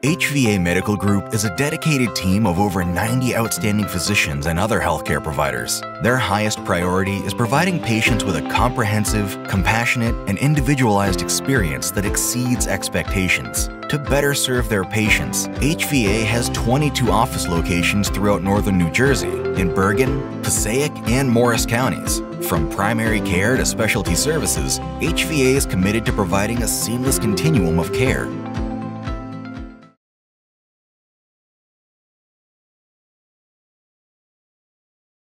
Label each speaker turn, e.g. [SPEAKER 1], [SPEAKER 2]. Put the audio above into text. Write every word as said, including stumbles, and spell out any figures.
[SPEAKER 1] H V A Medical Group is a dedicated team of over ninety outstanding physicians and other healthcare providers. Their highest priority is providing patients with a comprehensive, compassionate, and individualized experience that exceeds expectations. To better serve their patients, H V A has twenty-two office locations throughout northern New Jersey, in Bergen, Passaic, and Morris counties. From primary care to specialty services, H V A is committed to providing a seamless continuum of care.